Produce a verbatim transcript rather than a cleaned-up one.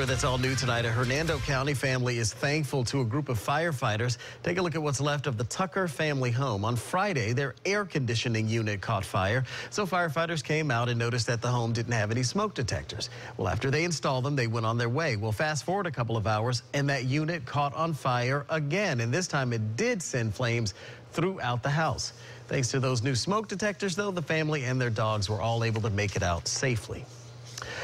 That's all new tonight. A Hernando County family is thankful to a group of firefighters. Take a look at what's left of the Tucker family home. On Friday, their air conditioning unit caught fire. So firefighters came out and noticed that the home didn't have any smoke detectors. Well, after they installed them, they went on their way. Well, fast forward a couple of hours, and that unit caught on fire again. And this time it did send flames throughout the house. Thanks to those new smoke detectors, though, the family and their dogs were all able to make it out safely.